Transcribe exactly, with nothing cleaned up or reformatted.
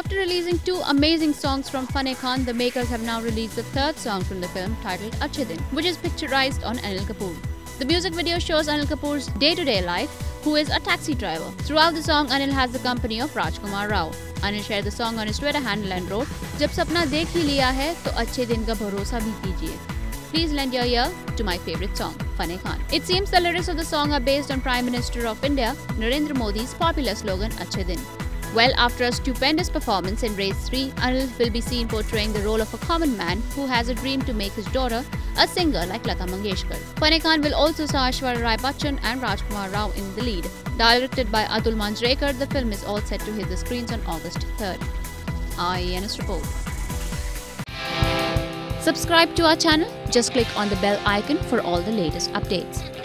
After releasing two amazing songs from Fanney Khan, the makers have now released the third song from the film titled Achche Din, which is picturized on Anil Kapoor. The music video shows Anil Kapoor's day-to-day life, who is a taxi driver. Throughout the song, Anil has the company of Rajkumar Rao. Anil shared the song on his Twitter handle and wrote, "जब सपना देख ही लिया है तो अच्छे दिन का भरोसा भी कीजिए. Please lend your ear to my favorite song, Fanney Khan." It seems the lyrics of the song are based on Prime Minister of India, Narendra Modi's popular slogan, Achche Din. Well, after a stupendous performance in Race three, Anil will be seen portraying the role of a common man who has a dream to make his daughter a singer like Lata Mangeshkar. Fanney Khan will also star Aishwarya Rai Bachchan and Rajkumar Rao in the lead. Directed by Atul Manjrekar, the film is all set to hit the screens on August third. I N S report. Subscribe to our channel. Just click on the bell icon for all the latest updates.